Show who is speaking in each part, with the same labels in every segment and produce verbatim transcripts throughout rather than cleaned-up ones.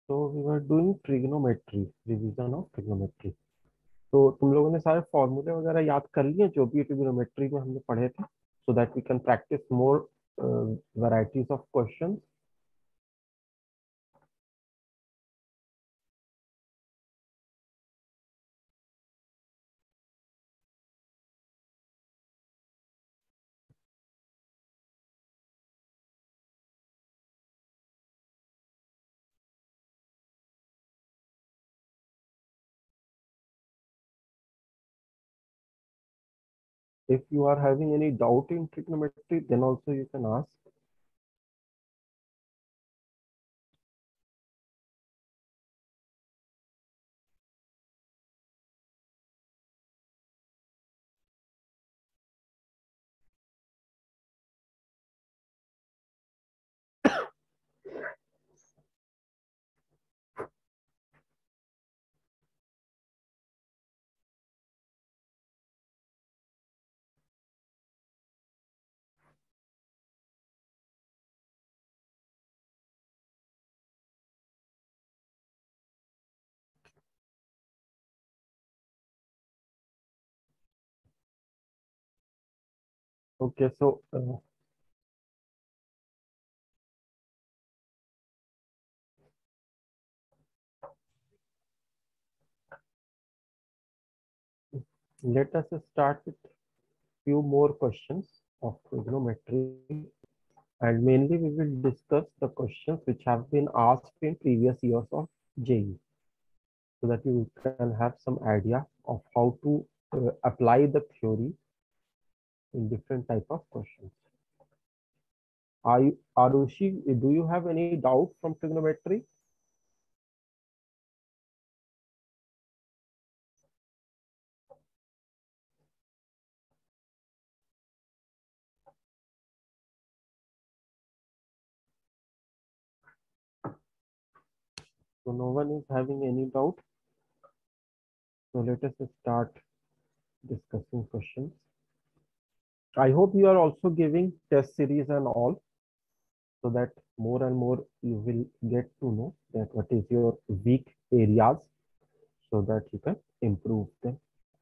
Speaker 1: तो we were doing trigonometry, revision of trigonometry. तो तुम लोगों ने सारे फॉर्मूले वगैरह याद कर लिए जो भी ट्रिग्नोमेट्री में हमने पढ़े थे, so that we can practice more varieties of questions. If you are having any doubt in trigonometry, then also you can ask. Okay, so uh, let us start with few more questions of trigonometry, and mainly we will discuss the questions which have been asked in previous years of J E E, so that you can have some idea of how to uh, apply the theory in different type of questions. Are you, Arushi, do you have any doubt from trigonometry? So no one is having any doubt. So let us start discussing questions. I hope you are also giving test series and all, so that more and more you will get to know that what is your weak areas, so that you can improve them.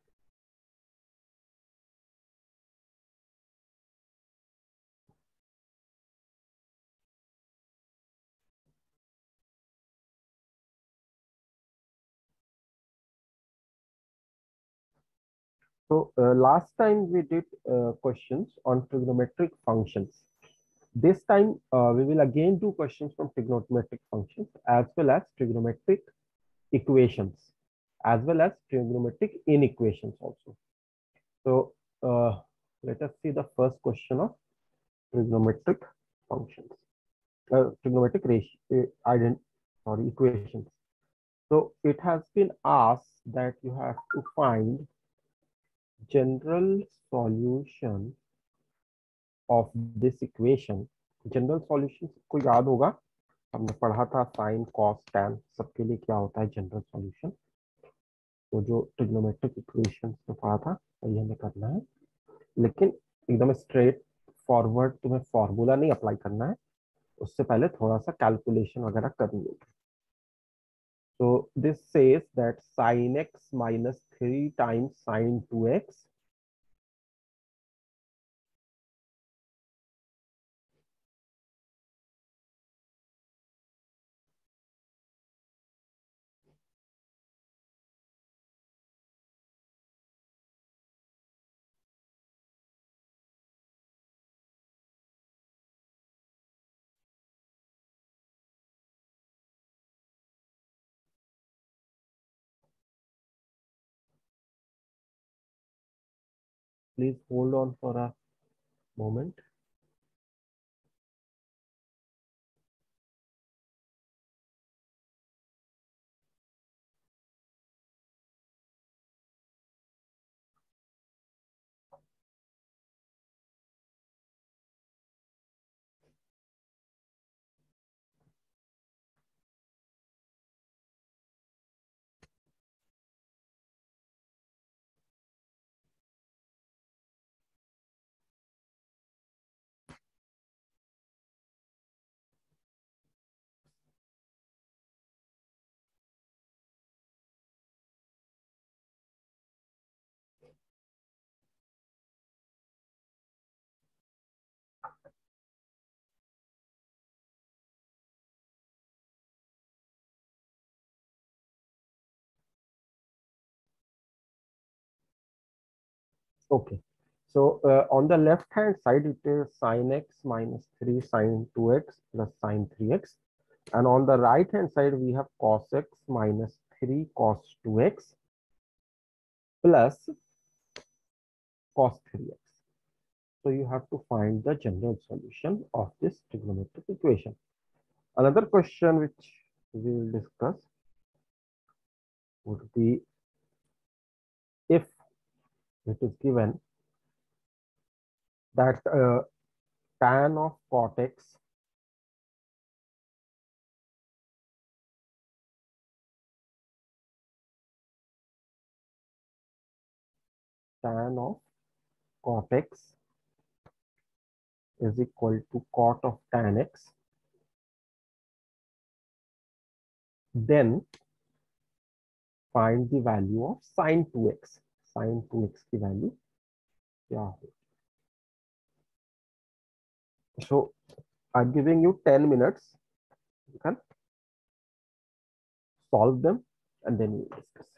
Speaker 1: So uh, last time we did uh, questions on trigonometric functions. This time uh, we will again do questions from trigonometric functions as well as trigonometric equations, as well as trigonometric inequations also. So uh, let us see the first question of trigonometric functions, uh, trigonometric ratio, uh, ident sorry, equations. So it has been asked that you have to find general solution of this equation. General solution को याद होगा, हमने पढ़ा था sine cos tan सबके लिए क्या होता है जनरल सॉल्यूशन। तो जो ट्रिग्नोमेट्रिक इक्वेशन में पढ़ा था वही हमें करना है, लेकिन एकदम स्ट्रेट फॉरवर्ड तुम्हें फॉर्मूला नहीं अप्लाई करना है, उससे पहले थोड़ा सा कैलकुलेशन वगैरह करनी होगी। So this says that sin x minus three times sin two x please hold on for a moment. Okay. So uh, on the left hand side, it is sine x minus three sine two x plus sine three x. And on the right hand side, we have cos x minus three cos two x plus cos three x. So you have to find the general solution of this trigonometric equation. Another question which we will discuss would be, if it is given that uh, tan of cot x tan of cot x is equal to cot of tan x, then find the value of sin two x. Sin two x की value क्या हो? So I'm giving you ten minutes. You can solve them and then we will discuss.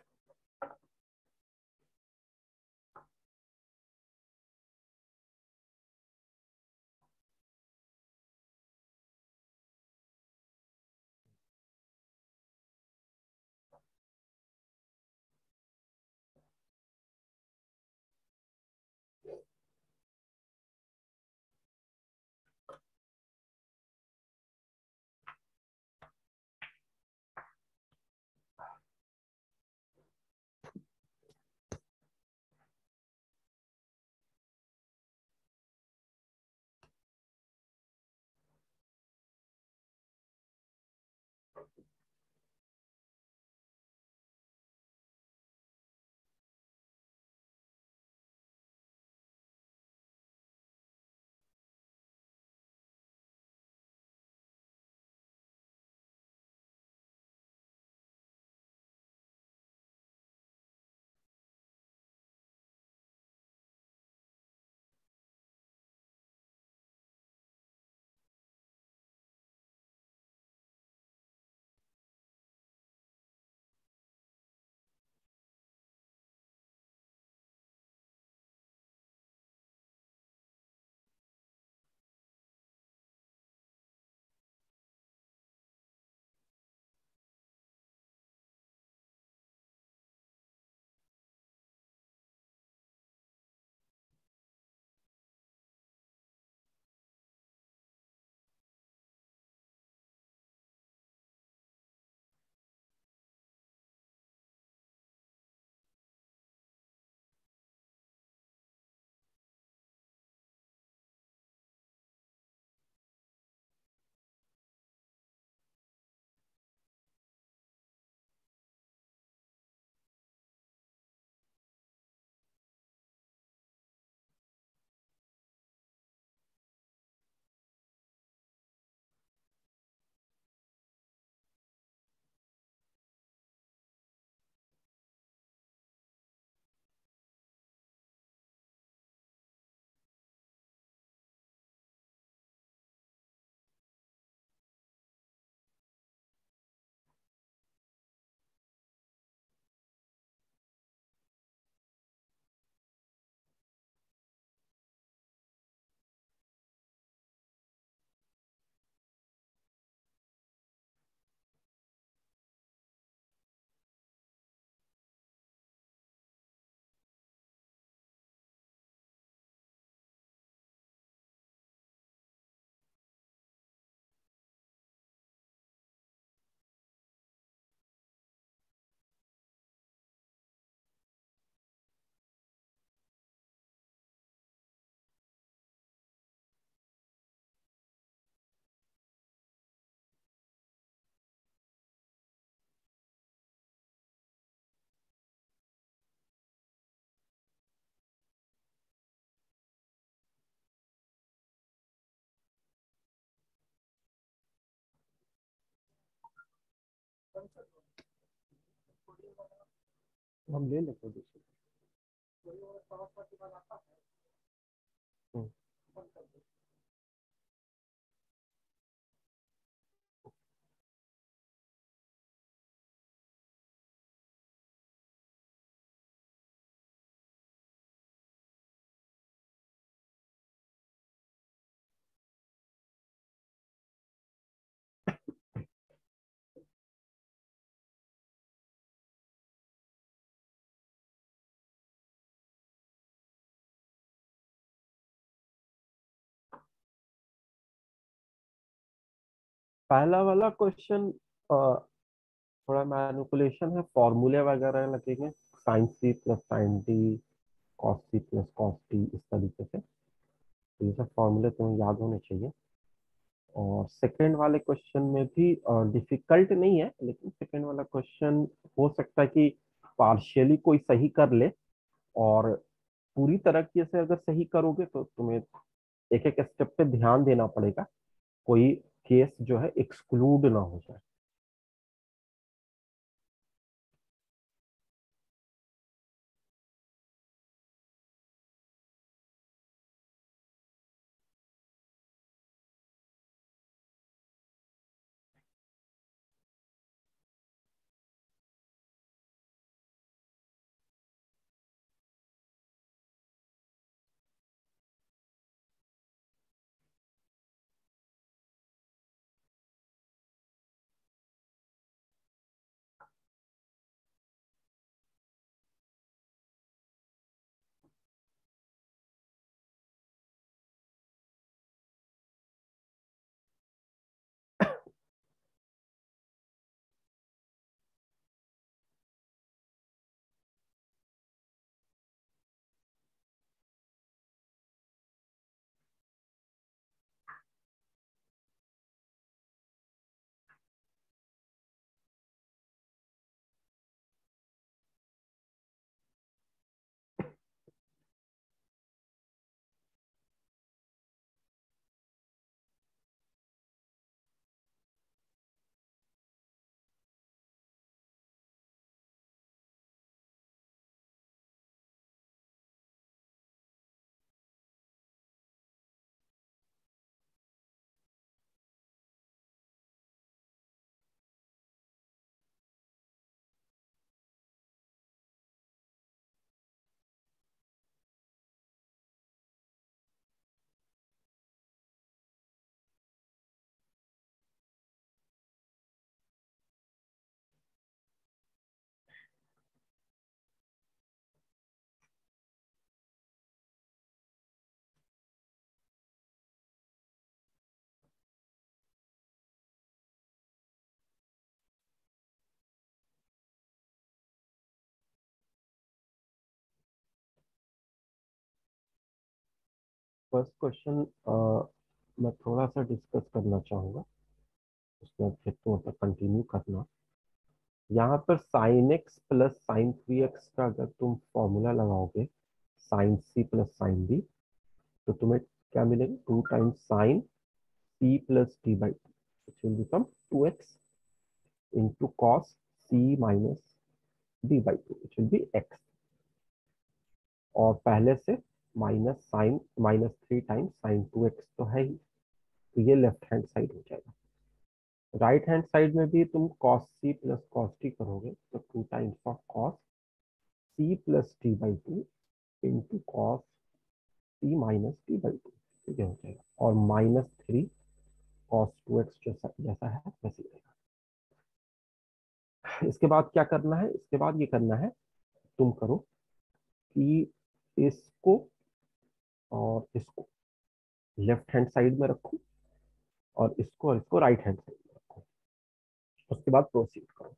Speaker 1: हम ले लेते हैं दूसरे। हम्म। पहला वाला क्वेश्चन थोड़ा मैनिपुलेशन है, फॉर्मूले वगैरह लगेंगे, sine C plus sine D, cos C plus cos D, इस तरीके से। तो ये सब फॉर्मूले तुम्हें याद होने चाहिए। और सेकंड वाले क्वेश्चन में भी डिफिकल्ट नहीं है, लेकिन सेकंड वाला क्वेश्चन हो सकता है कि पार्शियली कोई सही कर ले, और पूरी तरीके से अगर सही करोगे तो तुम्हें एक एक स्टेप पे ध्यान देना पड़ेगा, कोई केस जो है एक्सक्लूड ना हो जाए। फर्स्ट क्वेश्चन मैं थोड़ा सा डिस्कस करना चाहूंगा, उसमें फिर तो मतलब कंटिन्यू करना। यहाँ पर sine x plus sine three x का अगर तुम फॉर्मूला लगाओगे, sine C plus sine D, तो तुम्हें क्या मिलेगा? Two times sine C plus D by two, which will become two x into cos C minus D by two, which will be x. और पहले से minus sine minus three times sine two x तो है ही, तो ये left hand side हो जाएगा। Right hand side में भी तुम cos c plus cos t करोगे, तो two times of cos c plus T by two into cos C minus T by two, ठीक है, हो जाएगा। और minus three cos two x जैसा जैसा है वैसे ही रहेगा। इसके बाद क्या करना है? इसके बाद ये करना है, तुम करो कि इसको और इसको लेफ्ट हैंड साइड में रखो, और इसको और इसको राइट हैंड साइड में रखो। उसके बाद प्रोसीड करो।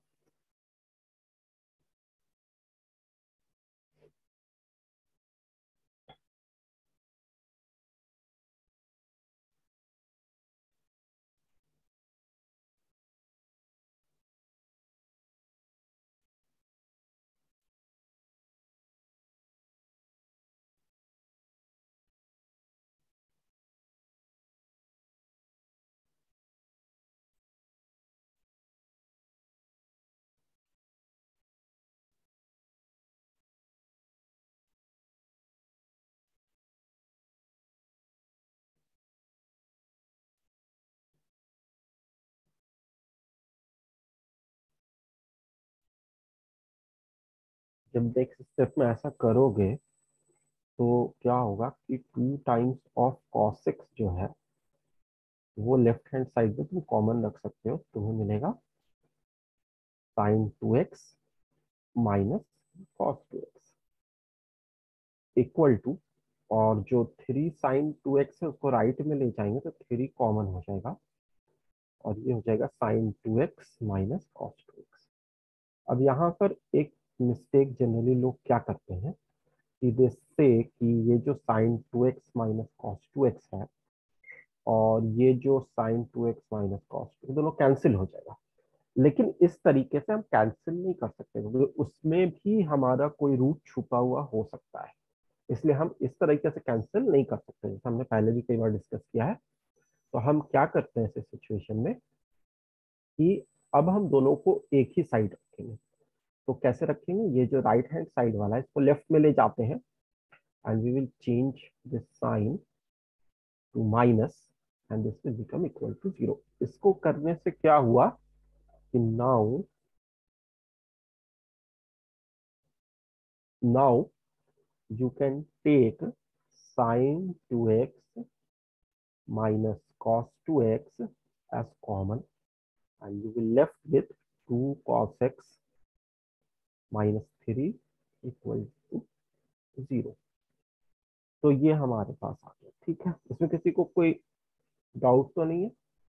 Speaker 1: जब नेक्स्ट स्टेप में ऐसा करोगे तो क्या होगा कि two times of cos x जो है वो लेफ्ट हैंड साइड में तुम कॉमन रख सकते हो, तुम्हें मिलेगा sine two x minus cos two x equal to, और जो थ्री साइन टू एक्स है उसको राइट में ले जाएंगे तो थ्री कॉमन हो जाएगा, और ये हो जाएगा sine two x minus cos two x. अब यहाँ पर एक मिस्टेक जनरली लोग क्या करते हैं कि दे से कि ये जो sine two x minus cos two x है और ये जो sine two x minus cos two, दोनों कैंसिल हो जाएगा। लेकिन इस तरीके से हम कैंसिल नहीं कर सकते क्योंकि उसमें भी हमारा कोई रूट छुपा हुआ हो सकता है, इसलिए हम इस तरीके से कैंसिल नहीं कर सकते, जैसे हमने पहले भी कई बार डिस्कस किया है। तो हम क्या करते हैं ऐसे सिचुएशन में कि अब हम दोनों को एक ही साइड रखेंगे। तो कैसे रखेंगे, ये जो राइट हैंड साइड वाला है इसको लेफ्ट में ले जाते हैं and we will change this sine to minus and this will become equal to zero. इसको करने से क्या हुआ कि now now you can take sine two x minus cos two x as common and you will left with two cos x minus three equal to zero। तो ये हमारे पास आ गया। ठीक है, इसमें किसी को कोई डाउट तो नहीं है?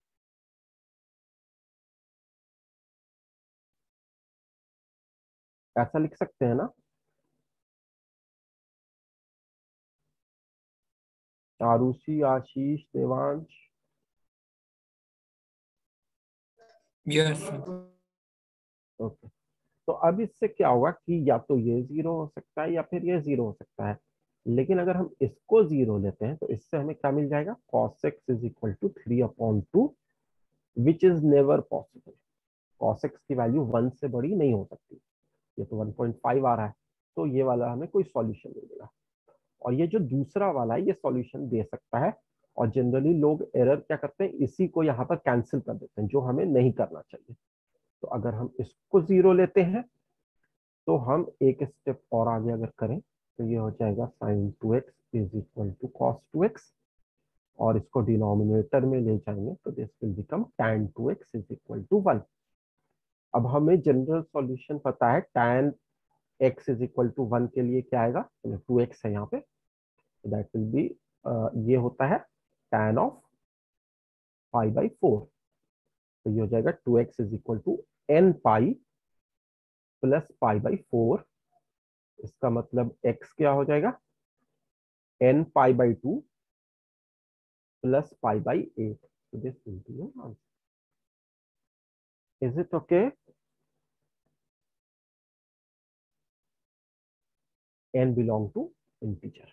Speaker 1: ऐसा लिख सकते हैं ना? आरुषि, आशीष, देवांश।
Speaker 2: यस।
Speaker 1: ओके, तो अब इससे क्या होगा कि या तो ये जीरो हो सकता है या फिर ये जीरो हो सकता है। लेकिन अगर हम इसको जीरो लेते हैं तो इससे हमें क्या मिल जाएगा, cos x is equal to three upon two, which is never possible. cos x की वैल्यू वन से बड़ी नहीं हो सकती, ये तो वन पॉइंट फाइव आ रहा है, तो ये वाला हमें कोई सॉल्यूशन नहीं मिला। और ये जो दूसरा वाला है ये सॉल्यूशन दे सकता है। और जनरली लोग एरर क्या करते हैं, इसी को यहाँ पर कैंसिल कर देते हैं, जो हमें नहीं करना चाहिए। तो अगर हम इसको जीरो लेते हैं तो हम एक स्टेप और आगे अगर करें तो ये हो जाएगा sine two x is equal to cos two x, और इसको डिनोमिनेटर में ले जाएंगे तो this will become tan two x is equal to one. अब हमें जनरल सॉल्यूशन पता है tan x is equal to one के लिए क्या आएगा, टू एक्स है यहाँ पे, दैट विल बी ये होता है tan of pi by four. तो ये हो जाएगा two x is equal to n pi plus pi by four. इसका मतलब x क्या हो जाएगा, n pi by two plus pi by eight. So this will be your answer. Is it okay? N belong to integer.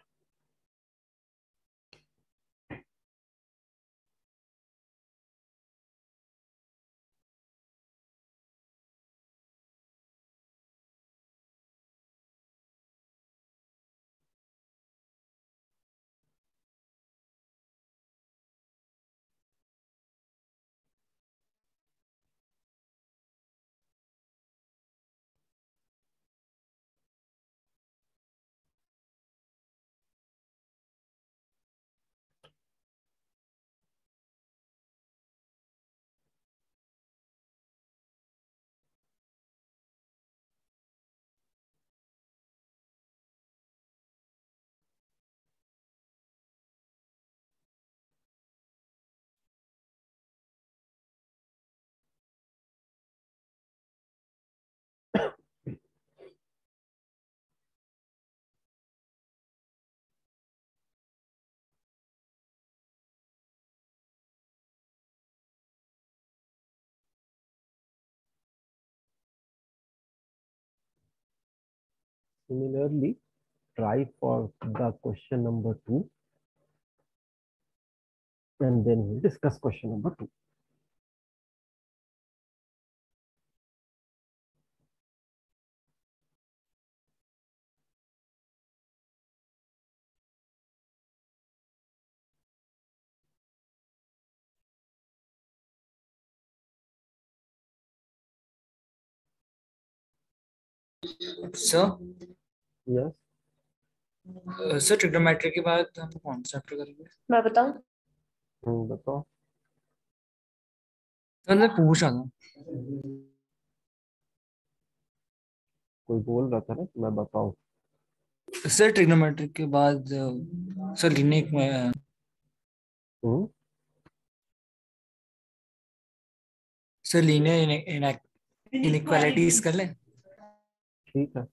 Speaker 1: Similarly, try for the question number two, and then we'll discuss question number two.
Speaker 2: Sir
Speaker 1: Yes.
Speaker 2: Sir trigonometry के बाद हम कौन सा chapter करेंगे?
Speaker 3: मैं बताऊं?
Speaker 1: हम्म, बताओ।
Speaker 2: Sir मैं पूछ रहा था।
Speaker 1: कोई बोल रहा था ना कि मैं बताऊं।
Speaker 2: सर ट्रिग्नोमेट्री के बाद सर लीनियर में
Speaker 1: हम्म,
Speaker 2: सर लीनियर इनइक्वालिटीज कर लें।
Speaker 1: ठीक है,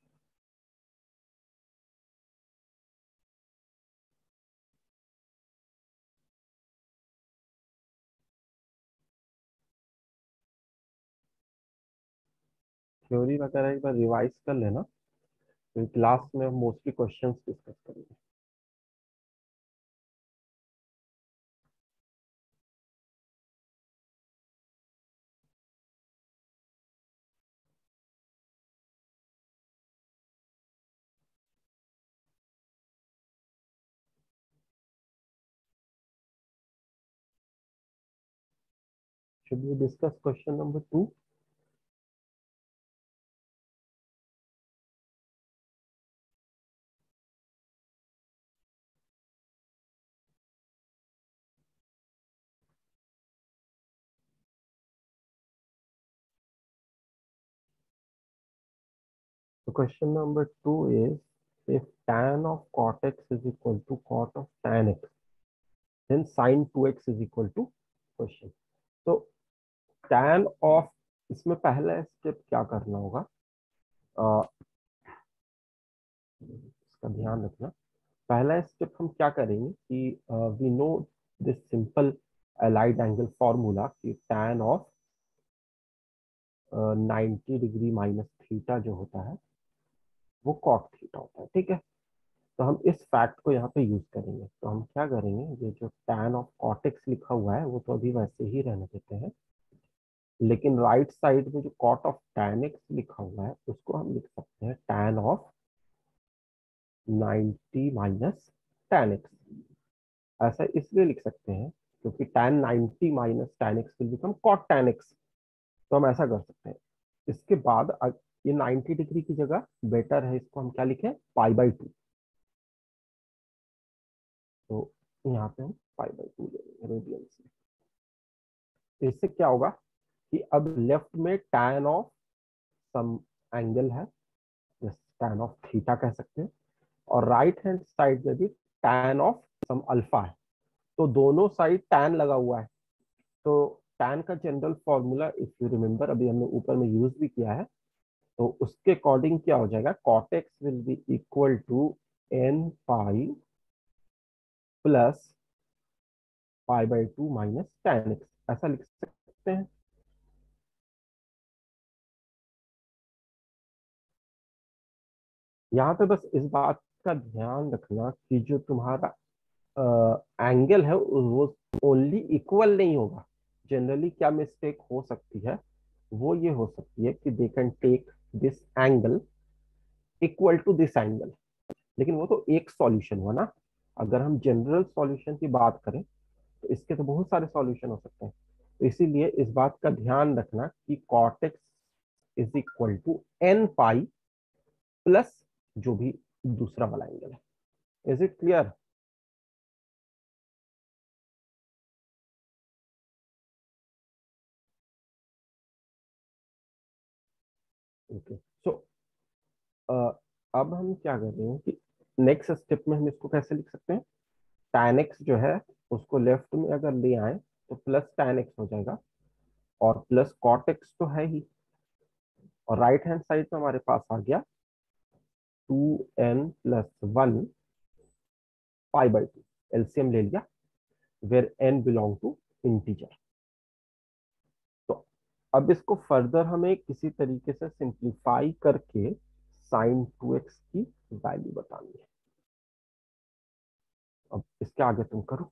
Speaker 1: थ्योरी वगैरह एक बार रिवाइज कर लेना, तो क्लास में मोस्टली क्वेश्चंस डिस्कस करेंगे। Should we discuss question number two? So question number two is, if tan of cot x is equal to cot of tan x, then sin two x is equal to question. तो tan of, इसमें पहला step क्या करना होगा, अ, इसका ध्यान रखना। पहला स्टेप हम क्या करेंगे कि we know this simple allied angle formula कि tan of ninety degree minus theta जो होता है वो कॉट थीटा होता है, ठीक है। तो हम इस फैक्ट को यहाँ पे यूज करेंगे। तो हम क्या करेंगे, ये जो tan ऑफ cot x लिखा हुआ है वो तो अभी वैसे ही रहने देते हैं, लेकिन राइट साइड में जो cot ऑफ tan x लिखा हुआ है उसको हम लिख सकते हैं tan of ninety minus tan x। ऐसा इसलिए लिख सकते हैं क्योंकि tan ninety minus tan x will become cot tan x। तो हम ऐसा कर सकते हैं। इसके बाद अ- ये नाइन्टी डिग्री की जगह बेटर है इसको हम क्या लिखें, पाई बाई टू। तो यहाँ पे हम पाई बाई टू ले लेंगे रेडियन से। तो इससे क्या होगा कि अब लेफ्ट में tan ऑफ सम एंगल है, tan ऑफ थीटा कह सकते हैं, और राइट हैंड साइड में भी tan ऑफ सम अल्फा है। तो दोनों साइड tan लगा हुआ है। तो tan का general formula if you remember अभी हमने ऊपर में यूज भी किया है, तो उसके अकॉर्डिंग क्या हो जाएगा, cot x will be equal to n pi plus pi by two minus tan x, ऐसा लिख सकते हैं। यहाँ पे बस इस बात का ध्यान रखना कि जो तुम्हारा एंगल है वो ओनली इक्वल नहीं होगा। जनरली क्या मिस्टेक हो सकती है, वो ये हो सकती है कि they can take this angle equal to this angle, लेकिन वो तो एक सॉल्यूशन हुआ ना। अगर हम जनरल सॉल्यूशन की बात करें तो इसके तो बहुत सारे सॉल्यूशन हो सकते हैं। तो इसीलिए इस बात का ध्यान रखना कि cot x is equal to n pi plus जो भी दूसरा वाला एंगल है। Is it clear? Okay, so अब हम क्या कर रहे हैं कि नेक्स्ट स्टेप में हम इसको कैसे लिख सकते हैं, tan x जो है उसको लेफ्ट में अगर ले आए तो प्लस tan x हो जाएगा, और प्लस cot x तो है ही, और राइट हैंड साइड में हमारे पास आ गया two n plus one pi by two, LCM ले लिया, where n belong to integer. तो अब इसको फर्दर हमें किसी तरीके से सिंप्लीफाई करके साइन टू एक्स की वैल्यू बतानी है। अब इसके आगे तुम करो।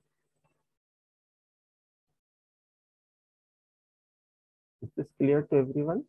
Speaker 1: Is this clear to everyone?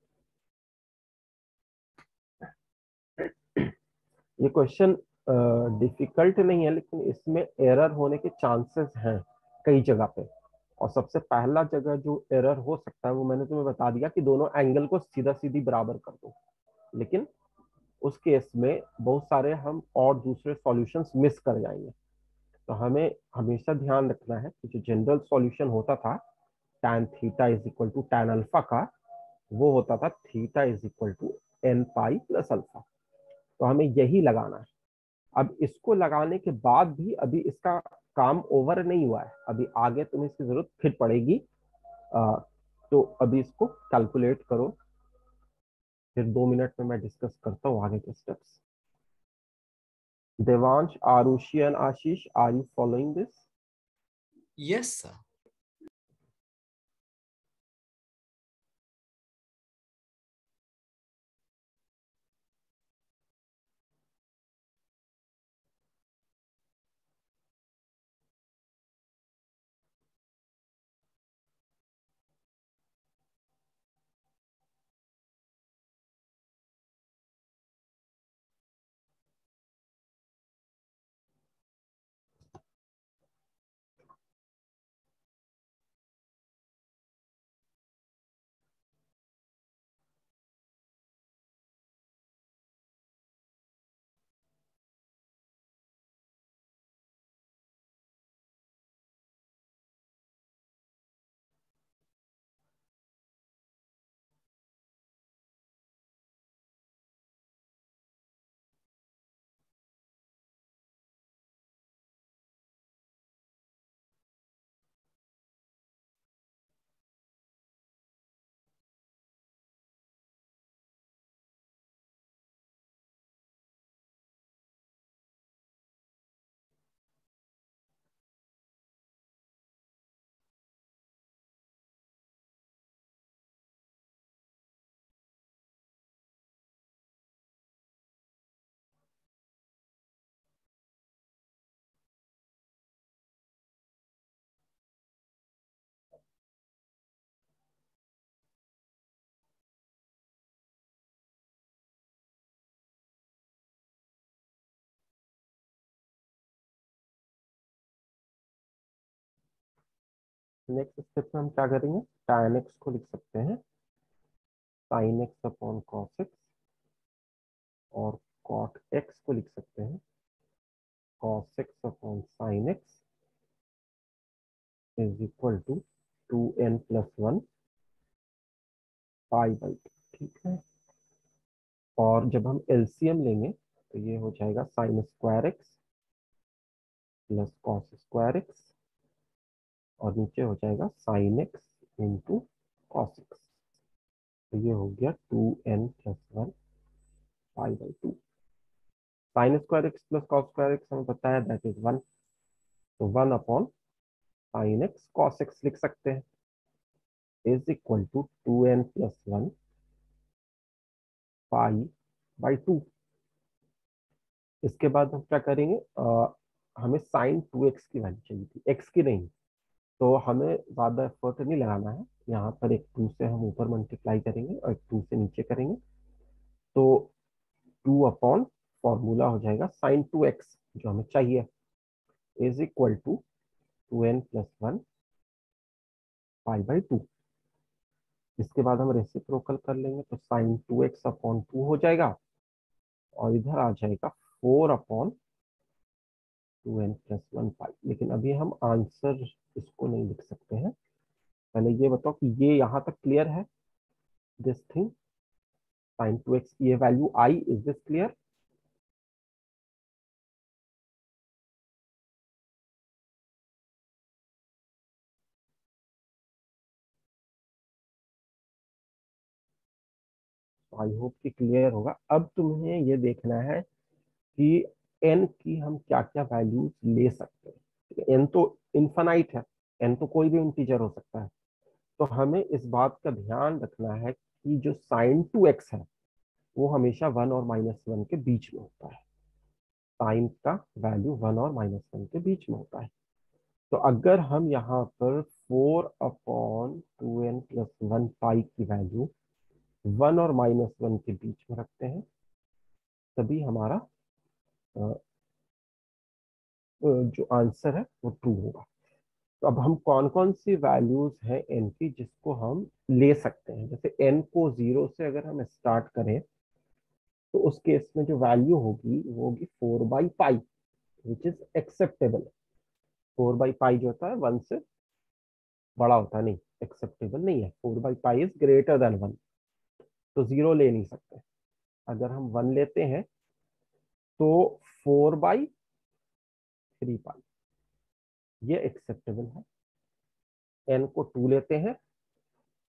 Speaker 1: ये क्वेश्चन डिफिकल्ट नहीं है, लेकिन इसमें एरर होने के चांसेस हैं कई जगह पे। और सबसे पहला जगह जो एरर हो सकता है वो मैंने तुम्हें बता दिया कि दोनों एंगल को सीधा सीधी बराबर कर दो, लेकिन उस केस में बहुत सारे हम और दूसरे सॉल्यूशंस मिस कर जाएंगे। तो हमें हमेशा ध्यान रखना है कि जो जनरल सॉल्यूशन होता था tan theta is equal to tan alpha का, वो होता था theta is equal to n pi plus alpha. तो हमें यही लगाना है। अब इसको लगाने के बाद भी अभी इसका काम ओवर नहीं हुआ है, अभी आगे तुम्हें इसकी जरूरत फिर पड़ेगी तो अभी इसको कैलकुलेट करो, फिर दो मिनट में मैं डिस्कस करता हूँ आगे के steps. Devansh, Arushi and Ashish, are you following this?
Speaker 2: Yes, sir.
Speaker 1: Next step में हम क्या करेंगे, tan x को लिख सकते हैं sin x upon cos x, और cot x को लिख सकते हैं cos x upon sin x is equal to two n plus one pi by two. ठीक है, और जब हम एलसीएम लेंगे तो ये हो जाएगा sine square x plus cos square x, और नीचे हो जाएगा sine x into cos x. तो ये हो गया two n plus one pi by two. Sine square x plus cos square x हमें पता है दैट इज वन, तो one upon sine x cos x लिख सकते हैं is equal to two n plus one pi by two. इसके बाद हम क्या करेंगे, आ, हमें साइन टू एक्स की वैल्यू चाहिए थी, एक्स की नहीं, तो हमें ज्यादा एफर्ट नहीं लगाना है। यहाँ पर एक टू से हम ऊपर मल्टीप्लाई करेंगे और एक टू से नीचे करेंगे, तो टू अपॉन फॉर्मूला हो जाएगा साइन टू एक्स जो हमें चाहिए is equal to two n plus one pi by two. इसके बाद हम रेसिप्रोकल कर लेंगे तो sine two x upon two हो जाएगा, और इधर आ जाएगा four upon two n plus one pi. लेकिन अभी हम आंसर इसको नहीं लिख सकते हैं, पहले ये बताओ कि ये यहाँ तक क्लियर है, this thing sine two x की ये वैल्यू आई, is this clear? I hope कि क्लियर होगा। अब तुम्हें ये देखना है कि एन की हम क्या क्या वैल्यूज ले सकते हैं। एन तो इन्फानाइट है, एन तो कोई भी इंटीजर हो सकता है, तो हमें इस बात का ध्यान रखना है कि जो साइन टू एक्स है वो हमेशा वन और माइनस वन के बीच में होता है। साइन का वैल्यू वन और माइनस वन के बीच में होता है। तो अगर हम यहाँ पर four upon two n plus one pi की वैल्यू वन और माइनस वन के बीच में रखते हैं, तभी हमारा अ, जो आंसर है वो ट्रू होगा। तो अब हम कौन कौन सी वैल्यूज हैं एन की जिसको हम ले सकते हैं। जैसे एन को जीरो से अगर हम स्टार्ट करें तो उस केस में जो वैल्यू होगी वो होगी four by pi, which is acceptable. Four by pi जो होता है वन से बड़ा होता है, नहीं एक्सेप्टेबल नहीं है। Four by pi is greater than one, तो जीरो ले नहीं सकते। अगर हम वन लेते हैं तो फोर बाई थ्री पाई ये एक्सेप्टेबल है। एन को टू लेते हैं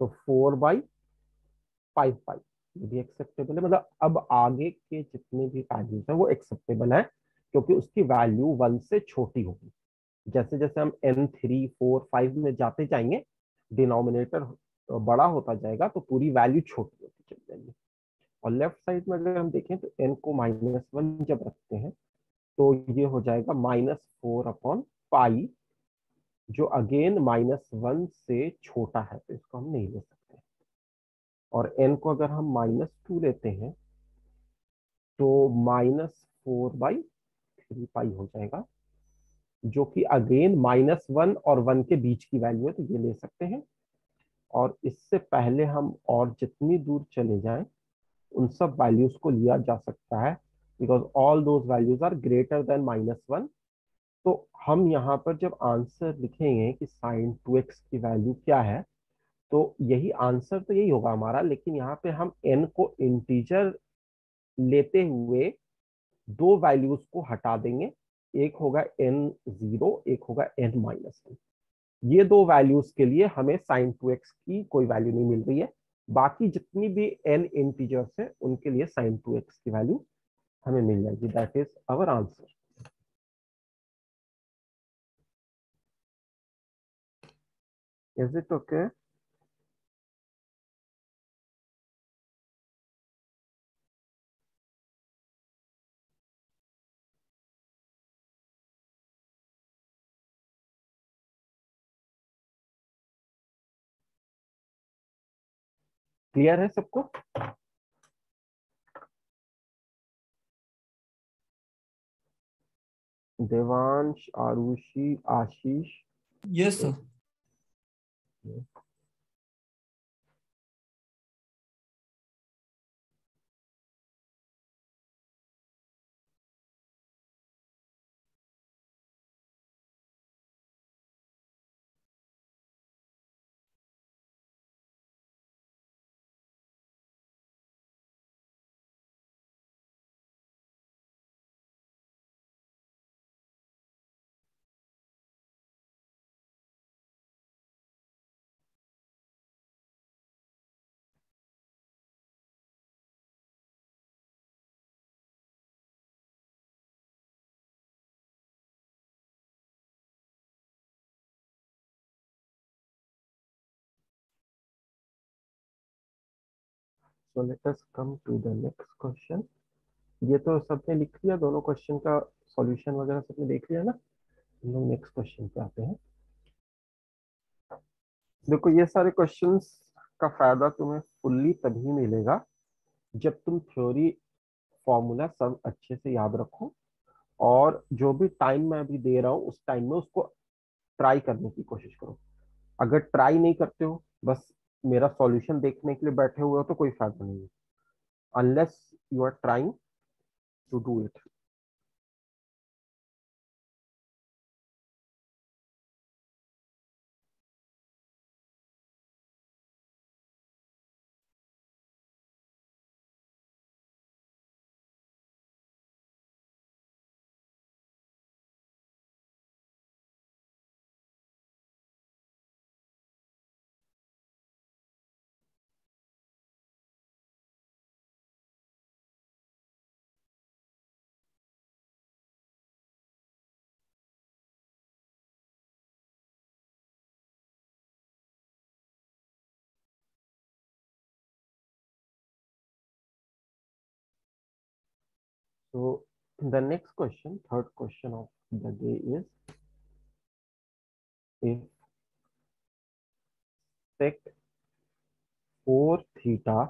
Speaker 1: तो फोर बाई फाइव पाई ये भी एक्सेप्टेबल है। मतलब अब आगे के जितने भी वैल्यूज है वो एक्सेप्टेबल है, क्योंकि उसकी वैल्यू वन से छोटी होगी। जैसे जैसे हम एन थ्री फोर फाइव में जाते जाएंगे, डिनोमिनेटर बड़ा होता जाएगा तो पूरी वैल्यू छोटी होती चली जाएगी। और लेफ्ट साइड में अगर हम देखें तो एन को माइनस वन जब रखते हैं तो ये हो जाएगा माइनस फोर अपॉन पाई, जो अगेन माइनस वन से छोटा है, तो इसको हम नहीं ले सकते। और एन को अगर हम माइनस टू लेते हैं तो minus four by three pi हो जाएगा, जो कि अगेन माइनस वन और वन के बीच की वैल्यू है, तो ये ले सकते हैं। और इससे पहले हम और जितनी दूर चले जाएं उन सब वैल्यूज को लिया जा सकता है, because all those values are greater than minus one. तो हम यहाँ पर जब आंसर लिखेंगे कि साइन टू एक्स की वैल्यू क्या है, तो यही आंसर तो यही होगा हमारा, लेकिन यहाँ पे हम एन को इंटीजर लेते हुए दो वैल्यूज को हटा देंगे। एक होगा एन जीरो, एक होगा एन माइनस वन। ये दो वैल्यूज के लिए हमें साइन टू एक्स की कोई वैल्यू नहीं मिल रही है। बाकी जितनी भी एन इंटीजर्स है उनके लिए साइन टू एक्स की वैल्यू हमें मिल जाएगी। That is our answer. Is it okay? Clear है सबको? Devansh, Arushi, Ashish.
Speaker 2: Yes sir.
Speaker 1: So let us come to the next question. ये तो सबने लिख लिया, दोनों क्वेश्चन का सॉल्यूशन वगैरह सबने देख लिया ना? हम लोग नेक्स्ट क्वेश्चन पे आते हैं। देखो, ये सारे क्वेश्चंस का फायदा तुम्हें फुल्ली तभी मिलेगा जब तुम थ्योरी फॉर्मूला सब अच्छे से याद रखो, और जो भी टाइम मैं अभी दे रहा हूँ उस टाइम में उसको ट्राई करने की कोशिश करो। अगर ट्राई नहीं करते हो, बस मेरा सॉल्यूशन देखने के लिए बैठे हुए हो, तो कोई फायदा नहीं है, unless you are trying to do it. So the next question, third question of the day is, if sec four theta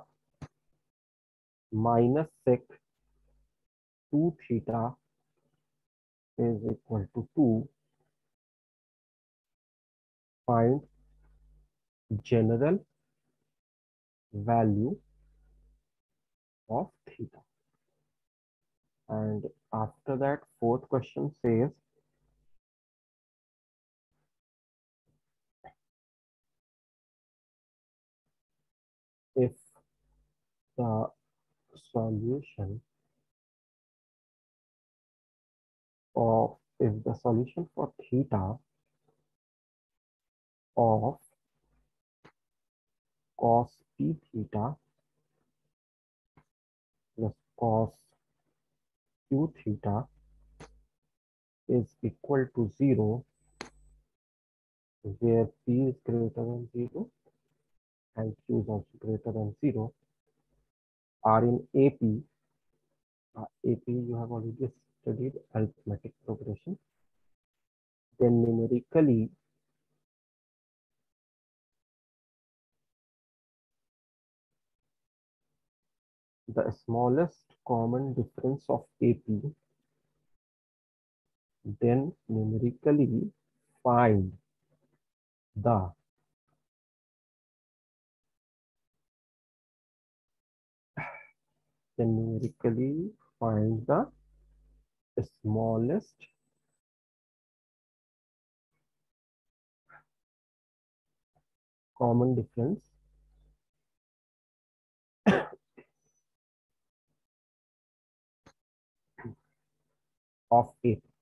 Speaker 1: minus sec two theta is equal to two, find general value of theta. And after that, fourth question says, if the solution of if the solution for theta of cos p theta plus cos q theta is equal to zero, where p is greater than zero and q is also greater than zero, are in A P. Uh, A P you have already studied arithmetic progression. Then numerically, the smallest common difference of A P, then numerically find the then numerically find the smallest common difference of A P.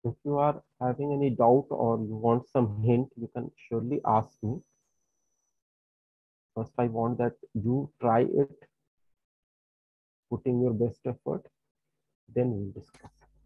Speaker 1: If you are having any doubt or you want some hint, you can surely ask me. First, I want that you try it, putting your best effort, then we'll discuss.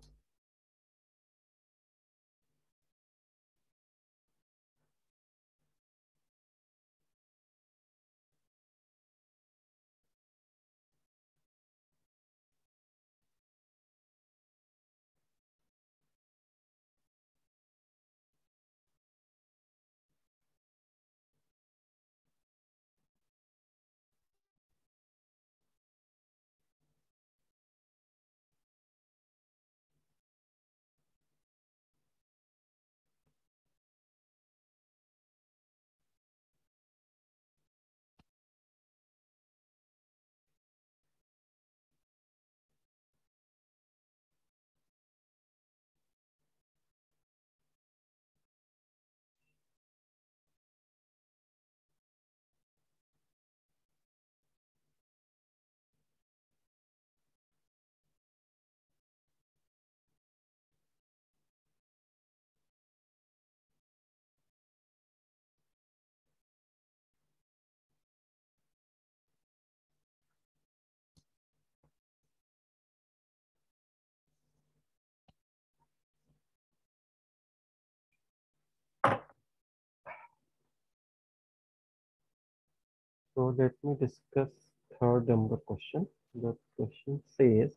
Speaker 1: So let me discuss third number question. The question says,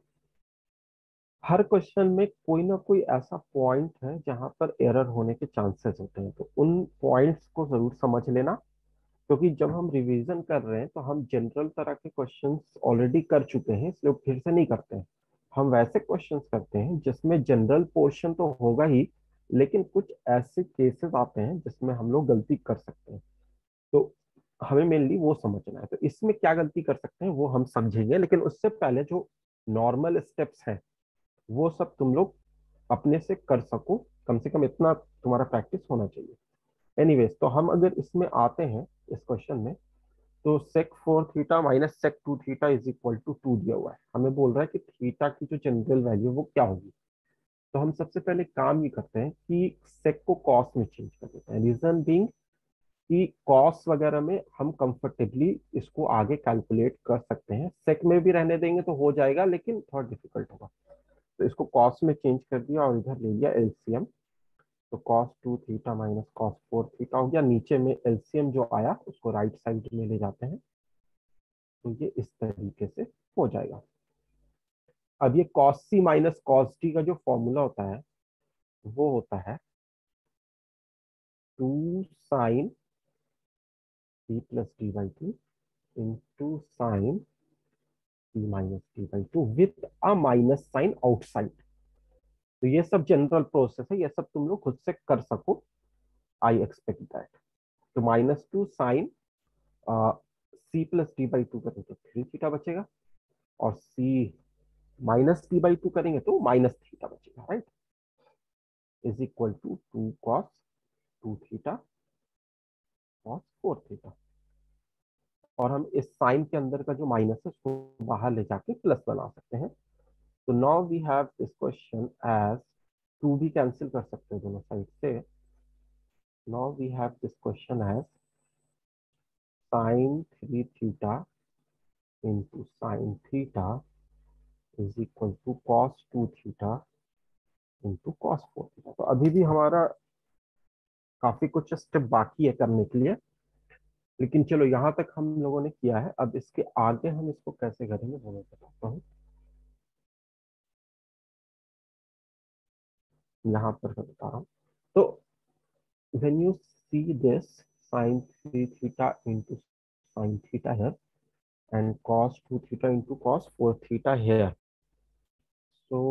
Speaker 1: हर question में कोई ना कोई ऐसा point है जहां पर error होने के चांसेस होते हैं, तो उन पॉइंट्स को जरूर समझ लेना, क्योंकि जब हम रिवीजन कर रहे हैं तो हम जनरल तरह के क्वेश्चंस ऑलरेडी कर चुके हैं, इसलिए फिर से नहीं करते हैं। हम वैसे क्वेश्चंस करते हैं जिसमें जनरल पोर्शन तो होगा ही, लेकिन कुछ ऐसे केसेस आते हैं जिसमें हम लोग गलती कर सकते हैं। तो हमें मेनली वो समझना है, तो इसमें क्या गलती कर सकते हैं वो हम समझेंगे, लेकिन उससे पहले जो नॉर्मल स्टेप्स हैं वो सब तुम लोग अपने से कर सको, कम से कम इतना तुम्हारा प्रैक्टिस होना चाहिए। एनीवेज, तो हम अगर इसमें आते हैं इस क्वेश्चन में, तो sec four theta minus sec two theta is equal to two दिया हुआ है। हमें बोल रहा है कि थीटा की जो जनरल वैल्यू वो क्या होगी। तो हम सबसे पहले काम ये करते हैं कि सेक को कॉस में चेंज कर देते हैं। रीजन बीइंग कि कॉस वगैरह में हम कंफर्टेबली इसको आगे कैलकुलेट कर सकते हैं, सेक में भी रहने देंगे तो हो जाएगा, लेकिन थोड़ा डिफिकल्ट होगा। तो इसको कॉस में चेंज कर दिया और इधर ले लिया एलसीएम। तो cos two theta minus cos four theta हो गया। नीचे में एलसीएम जो आया उसको राइट साइड में ले जाते हैं, तो ये इस तरीके से हो जाएगा। अब ये cos C minus cos D का जो फॉर्मूला होता है वो होता है two sine C plus D by two into sine C minus D by two with a minus sine outside. तो ये सब जनरल प्रोसेस है, ये सब तुम लोग खुद से कर सको, आई एक्सपेक्ट दैट। तो minus two sine C plus D by two करेंगे तो थ्री थीटा बचेगा, और C minus D by two करेंगे तो माइनस थीटा बचेगा, right. Is equal to two cos two theta cos four theta. और हम इस साइन के अंदर का जो माइनस है उसको बाहर ले जाके प्लस बना सकते हैं। तो now we have this question as, two भी कैंसिल कर सकते हैं दोनों साइड से। Now we have this question as sine three theta into sine theta is equal to cos two theta into cos four theta. तो अभी भी हमारा काफी कुछ स्टेप बाकी है करने के लिए, लेकिन चलो यहाँ तक हम लोगों ने किया है। अब इसके आगे हम इसको कैसे करेंगे वो मैं बताता हूँ। यहाँ पर मैं बता रहा हूँ। तो when you see this sin three theta into sin theta here and cos two theta into cos four theta here, so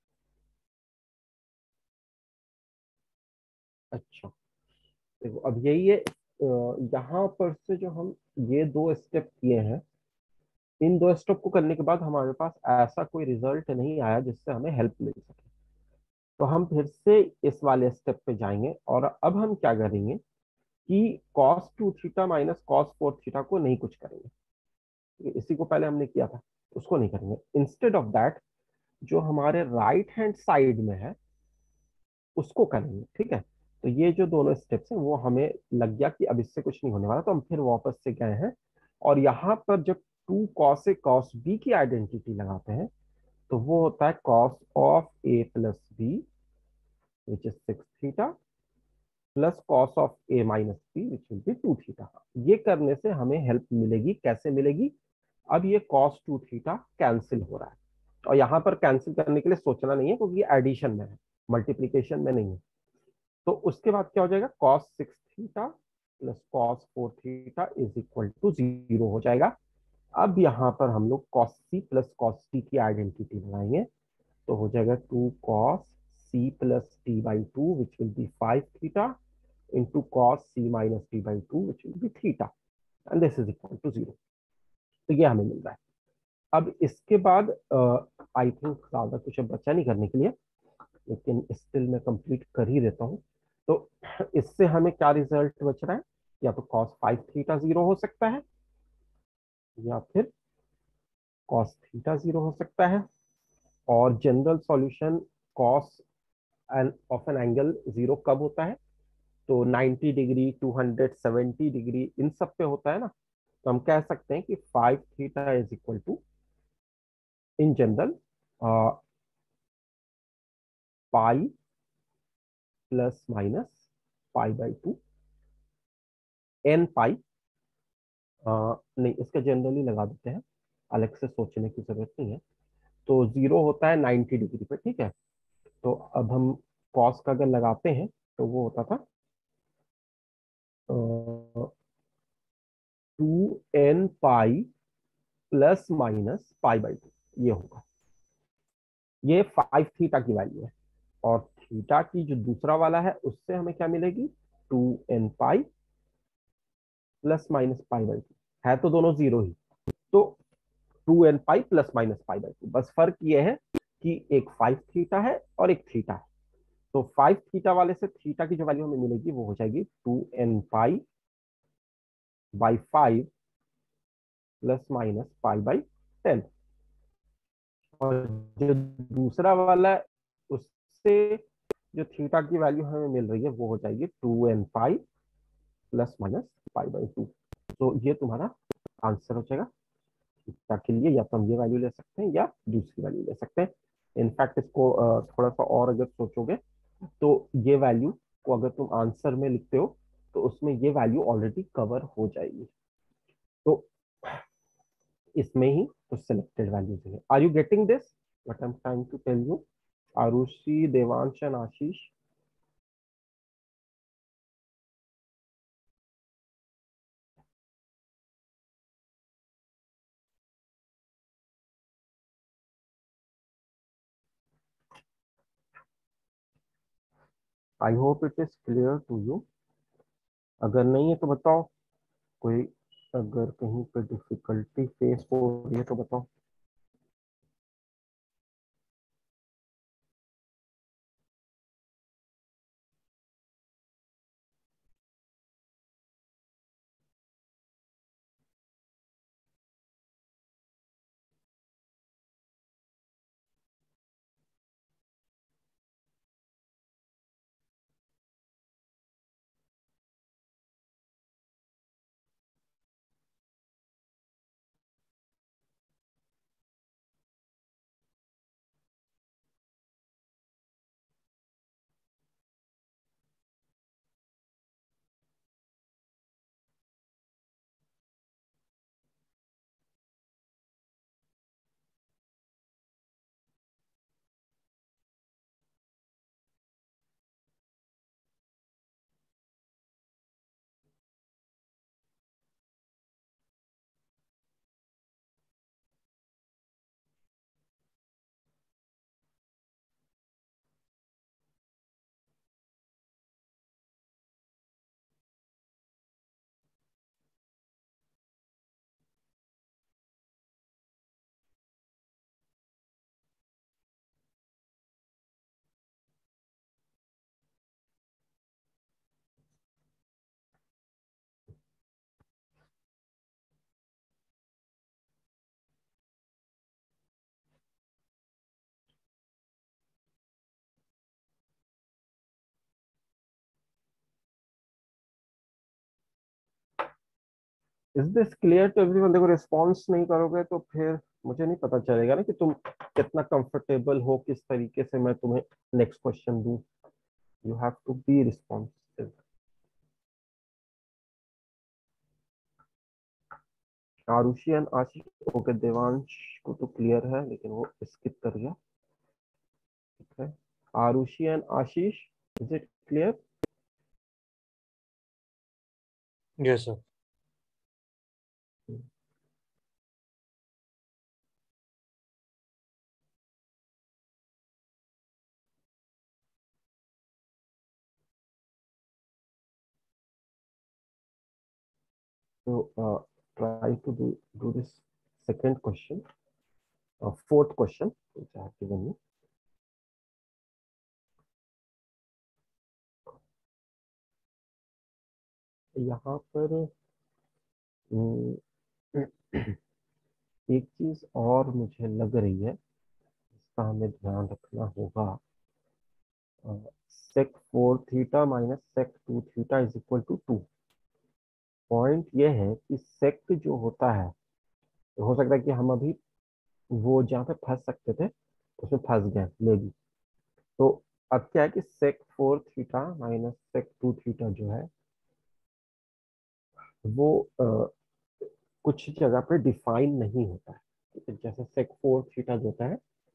Speaker 1: अच्छा देखो अब यही है, अ, यहाँ पर से जो हम ये दो स्टेप किए हैं, इन दो स्टेप को करने के बाद हमारे पास ऐसा कोई रिजल्ट नहीं आया जिससे हमें हेल्प मिल सके। तो हम फिर से इस वाले स्टेप पे जाएंगे और अब हम क्या करेंगे कि cos two theta minus cos four theta को नहीं कुछ करेंगे। इसी को पहले हमने किया था, उसको नहीं करेंगे। इंस्टेड ऑफ दैट जो हमारे राइट हैंड साइड में है उसको करेंगे, ठीक है। तो ये जो दोनों स्टेप्स हैं वो हमें लग गया कि अब इससे कुछ नहीं होने वाला, तो हम फिर वापस से गए हैं और यहाँ पर जब two cos A cos B की आइडेंटिटी लगाते हैं तो वो होता है cos of A plus B which is six theta plus cos of A minus B which will be two theta. ये करने से हमें हेल्प मिलेगी, कैसे मिलेगी? अब ये कॉस टू थीटा कैंसिल हो रहा है, और यहाँ पर कैंसिल करने के लिए सोचना नहीं है क्योंकि एडिशन में है, मल्टीप्लीकेशन में नहीं है। तो उसके बाद क्या हो जाएगा, cos six theta plus cos four theta is equal to zero हो जाएगा। अब यहाँ पर हम लोग cos C plus cos T की आइडेंटिटी लगाएंगे, तो हो जाएगा two cos C plus T by two which will be five theta into cos C minus T by two which will be theta, and this is equal to zero. तो ये हमें मिल रहा है। अब इसके बाद आई थिंक ज्यादा कुछ अब बचा नहीं करने के लिए, लेकिन स्टिल मैं कंप्लीट कर ही देता हूँ। तो इससे हमें क्या रिजल्ट बच रहा है, या तो कॉस फाइव थीटा जीरो हो सकता है या फिर कॉस थीटा जीरो हो सकता है, और general solution cos n of an angle zero कब होता है, तो ninety degree, two hundred seventy degree, इन सब पे होता है ना। तो हम कह सकते हैं कि five theta is equal to in general pi plus minus pi by two n pi, नहीं इसका जनरली लगा देते हैं, अलग से सोचने की जरूरत नहीं है। तो जीरो होता है नाइन्टी डिग्री पे, ठीक है। तो अब हम कॉस का अगर लगाते हैं तो वो होता था two n pi plus minus pi by two, ये होगा। ये फाइव थीटा की वैल्यू है, और थीटा की जो दूसरा वाला है उससे हमें क्या मिलेगी, two n pi plus minus pi by two, है तो दोनों जीरो ही। तो two n pi plus minus pi by two, बस फर्क ये है कि एक फाइव थीटा है और एक थीटा है। तो फाइव थीटा वाले से थीटा की जो वैल्यू हमें मिलेगी वो हो जाएगी two n pi by five plus minus pi by ten, और जो दूसरा वाला है उससे जो थीटा की वैल्यू हमें मिल रही है वो हो जाएगी two n pi plus minus pi by two. तो ये तुम्हारा आंसर हो जाएगा थीटा के लिए। या तो हम ये वैल्यू ले सकते हैं या दूसरी वैल्यू ले सकते हैं। इनफैक्ट इसको अ, थोड़ा सा और अगर सोचोगे तो ये वैल्यू को अगर तुम आंसर में लिखते हो तो उसमें ये वैल्यू ऑलरेडी कवर हो जाएगी। तो इसमें ही तो सिलेक्टेड वैल्यूज है। Are you getting this what I am trying to tell you? Arushi, Devansh and Ashish, I hope it is clear to you. अगर नहीं है तो बताओ, कोई अगर कहीं पर डिफिकल्टी फेस हो रही है तो बताओ। Is this clear to everyone? देखो रिस्पॉन्स नहीं करोगे तो फिर मुझे नहीं पता चलेगा ना कि तुम कितना कंफर्टेबल हो, किस तरीके से मैं तुम्हें नेक्स्ट क्वेश्चन दूं। You have to be responsive. Arushi and Ashish, okay, Devansh को तो क्लियर है लेकिन वो स्किप कर गया। ठीक है, Arushi and Ashish, is it clear?
Speaker 2: Yes sir.
Speaker 1: So uh, try to do do this second question, uh, fourth question which I have given you. यहाँ पर हम्म, एक चीज और मुझे लग रही है, इसका हमें ध्यान रखना होगा। Sec four theta minus sec two theta is equal to two. Point ये है कि सेक जो होता है, तो हो सकता है कि हम अभी वो जहाँ पे फंस सकते थे उसमें फंस गए मे बी। तो अब क्या है कि sec four theta minus sec two theta जो है वो आ, कुछ जगह पे डिफाइन नहीं होता है। ठीक है? जैसे सेक फोर थीटा जो होता है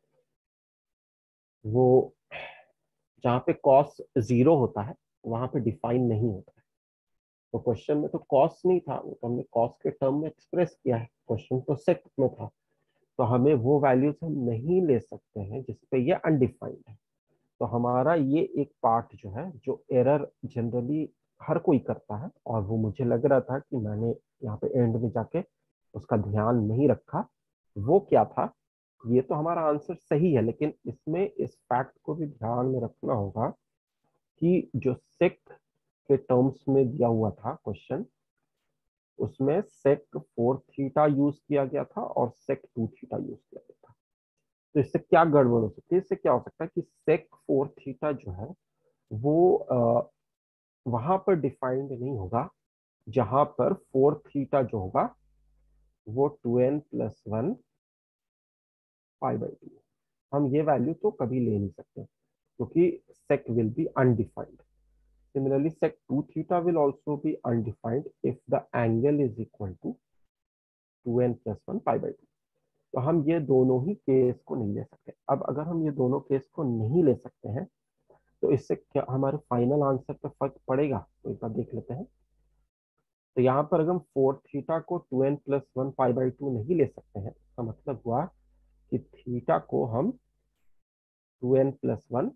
Speaker 1: वो जहाँ पे कॉस जीरो होता है वहां पे डिफाइन नहीं होता है। तो क्वेश्चन में तो कॉस नहीं था, वो तो हमने कॉस के टर्म में एक्सप्रेस किया है, क्वेश्चन तो सेक में था। तो हमें वो वैल्यूज हम नहीं ले सकते हैं जिसपे ये अनडिफाइंड है। तो हमारा ये एक पार्ट जो है, जो एरर जनरली हर कोई करता है, और वो मुझे लग रहा था कि मैंने यहाँ पे एंड में जाके उसका ध्यान नहीं रखा। वो क्या था? ये तो हमारा आंसर सही है, लेकिन इसमें इस फैक्ट को भी ध्यान में रखना होगा कि जो सेक के टर्म्स में दिया हुआ था क्वेश्चन, उसमें सेक फोर थीटा यूज किया गया था और सेक टू थीटा यूज किया गया था। तो इससे क्या गड़बड़ हो सकती है? इससे क्या हो सकता है कि सेक फोर थीटा जो है वो वहां पर डिफाइंड नहीं होगा जहां पर फोर थीटा जो होगा वो two n plus one pi by two. हम ये वैल्यू तो कभी ले नहीं सकते क्योंकि sec will be undefined. Similarly sec two theta will also be undefined if the angle is equal to two n plus one pi by two. तो हम ये दोनों ही केस को नहीं ले सकते। अब अगर हम ये दोनों केस को नहीं ले सकते हैं तो इससे क्या हमारे फाइनल आंसर पे फर्क पड़ेगा? तो एक बार देख लेते हैं। तो यहाँ पर अगर हम फोर थीटा को two n plus one pi by two नहीं ले सकते हैं, इसका मतलब हुआ कि थीटा को हम two n plus one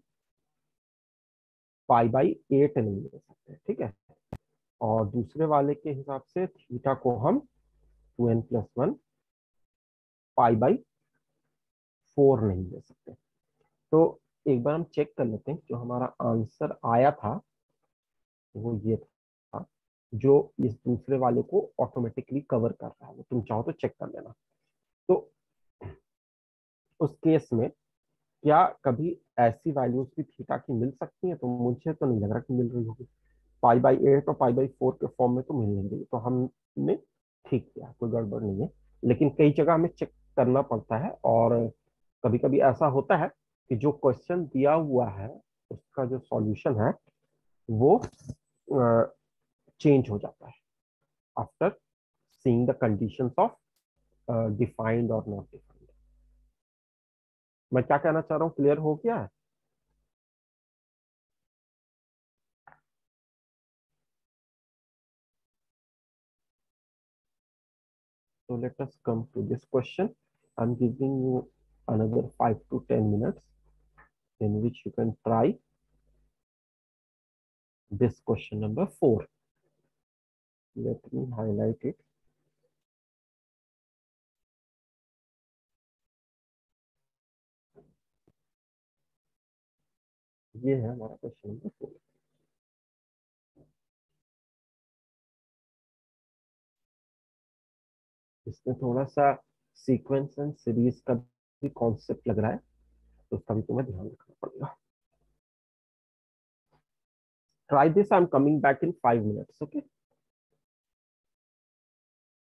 Speaker 1: pi by eight नहीं ले सकते। ठीक है, और दूसरे वाले के हिसाब से थीटा को हम two n plus one pi by four नहीं ले सकते। तो एक बार हम चेक कर लेते हैं, जो हमारा आंसर आया था वो ये था, जो इस दूसरे वाले को ऑटोमेटिकली कवर कर रहा है। वो तुम चाहो तो चेक कर लेना। तो उस केस में क्या कभी ऐसी वैल्यूज भी थीटा की मिल सकती है? तो मुझे तो नहीं लग रहा कि मिल रही होगी। पाई बाई एट और पाई बाई फोर के फॉर्म में तो मिल नहीं रही। तो हमने ठीक किया, कोई गड़बड़ नहीं है। लेकिन कई जगह हमें चेक करना पड़ता है, और कभी कभी ऐसा होता है कि जो क्वेश्चन दिया हुआ है उसका जो सॉल्यूशन है वो चेंज हो जाता है after seeing the conditions of defined और नॉट डिफाइंड। मैं क्या कहना चाह रहा हूँ, क्लियर हो गया है? So let us come to this question. I'm giving you another five to ten minutes in which you can try this question number four. Let me highlight it. ये है हमारा क्वेश्चन नंबर फोर। इसमें थोड़ा सा sequence and series का भी concept लग रहा है, तो उसका भी तुम्हें ध्यान रखना पड़ेगा। Try this. I'm coming back in five minutes. Okay.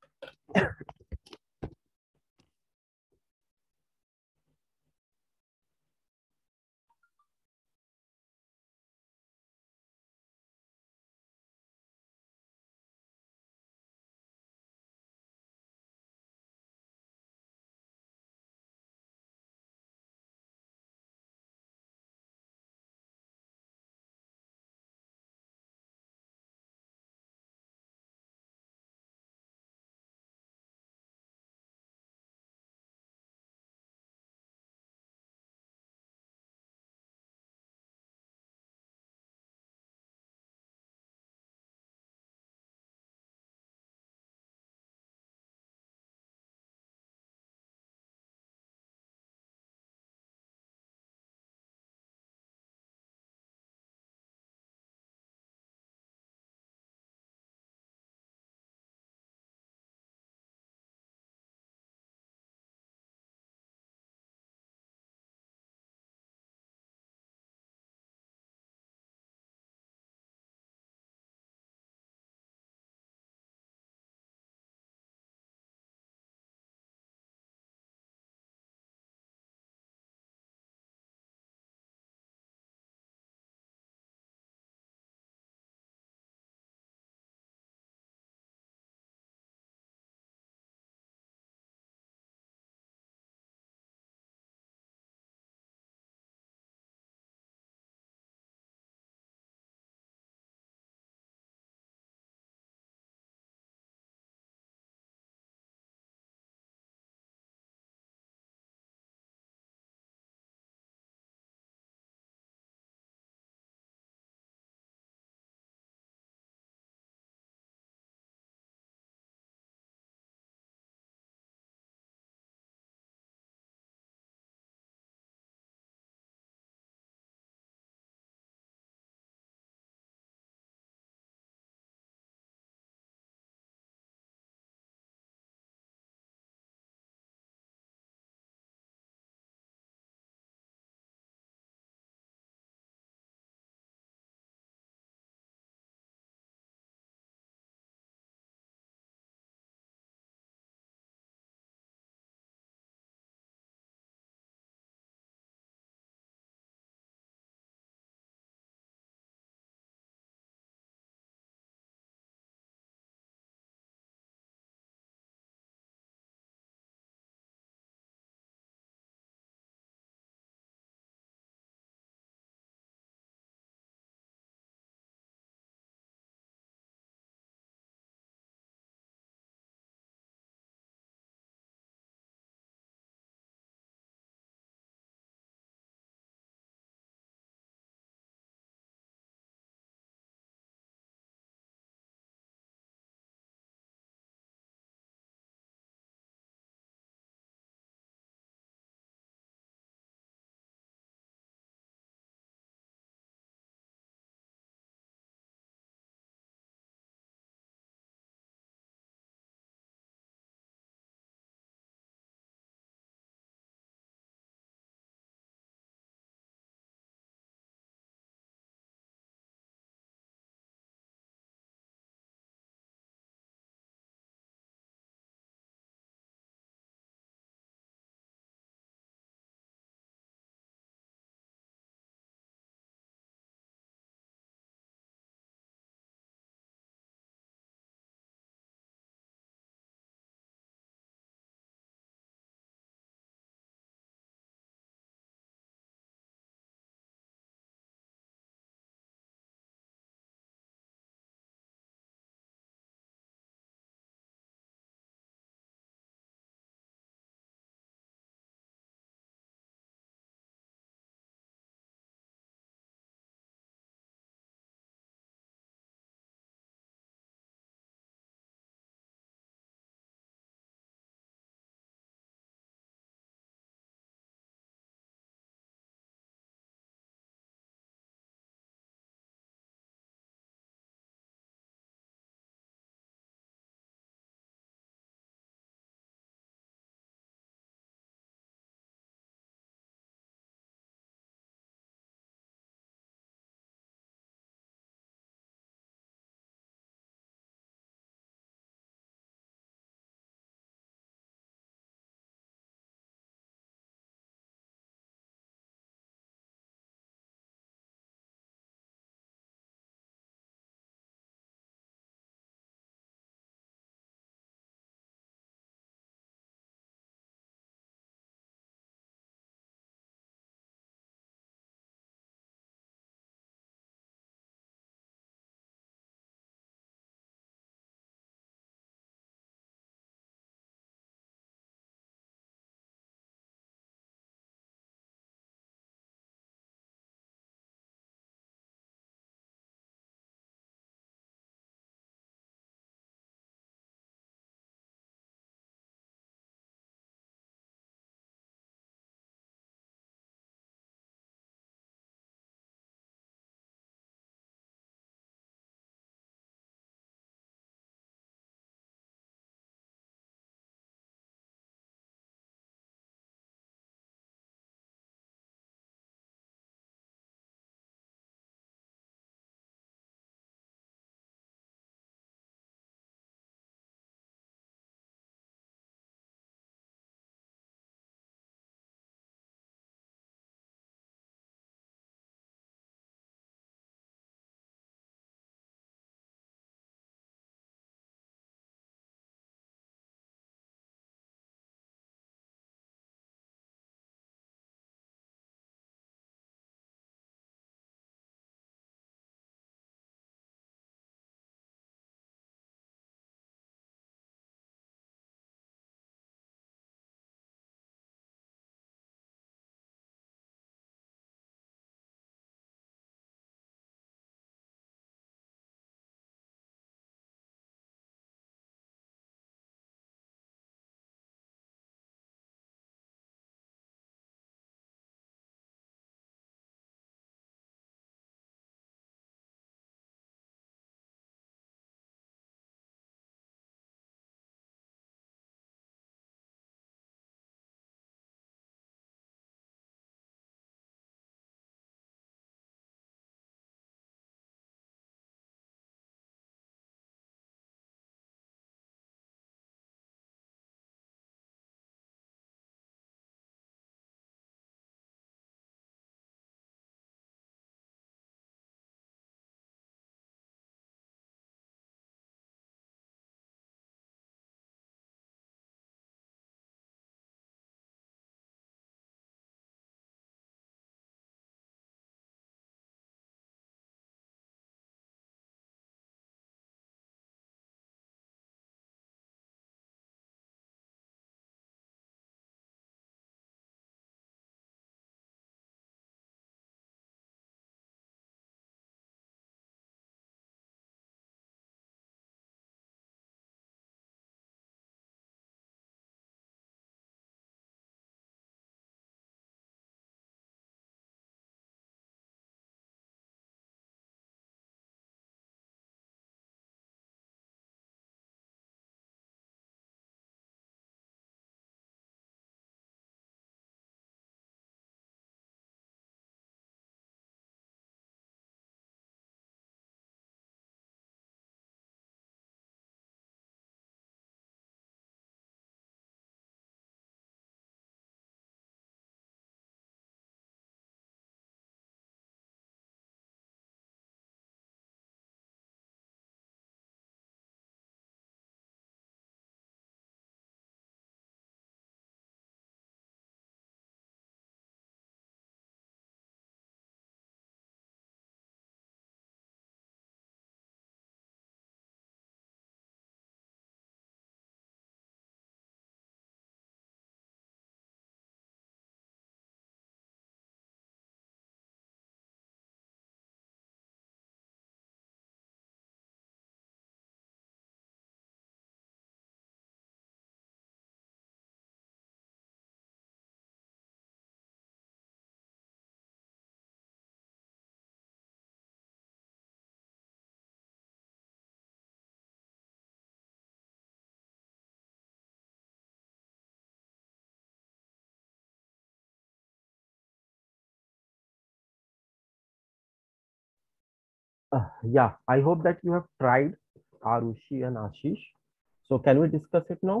Speaker 1: Uh, yeah, I hope that you have tried Arushi and Ashish. So can we discuss it now?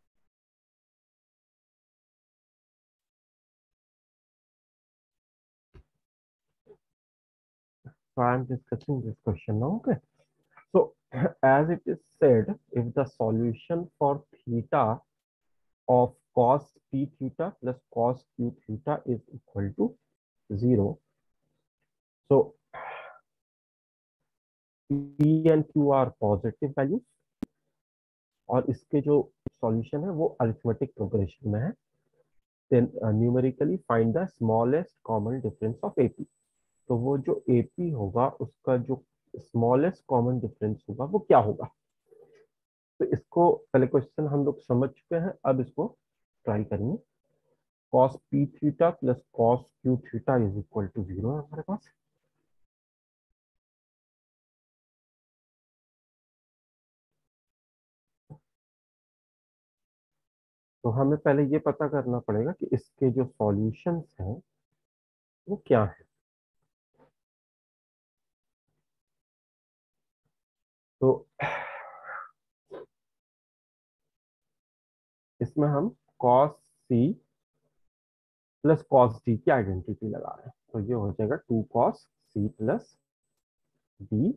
Speaker 1: So I am discussing this question now. Okay. So as it is said, if the solution for theta of cos p theta plus cos q theta is equal to zero, so p and q are positive values और इसके जो solution है वो arithmetic progression में है. Then numerically find the smallest common difference of AP. तो वो जो एपी होगा उसका जो स्मॉलेस्ट कॉमन डिफरेंस होगा वो क्या होगा. तो इसको पहले क्वेश्चन हम लोग समझ चुके हैं, अब इसको ट्राई करेंगे. cos p theta plus cos q theta is equal to zero है हमारे पास. तो हमें पहले ये पता करना पड़ेगा कि इसके जो सॉल्यूशंस हैं वो क्या है. तो इसमें हम cos c plus cos d की आइडेंटिटी लगा रहे हैं. तो ये हो जाएगा two cos c plus d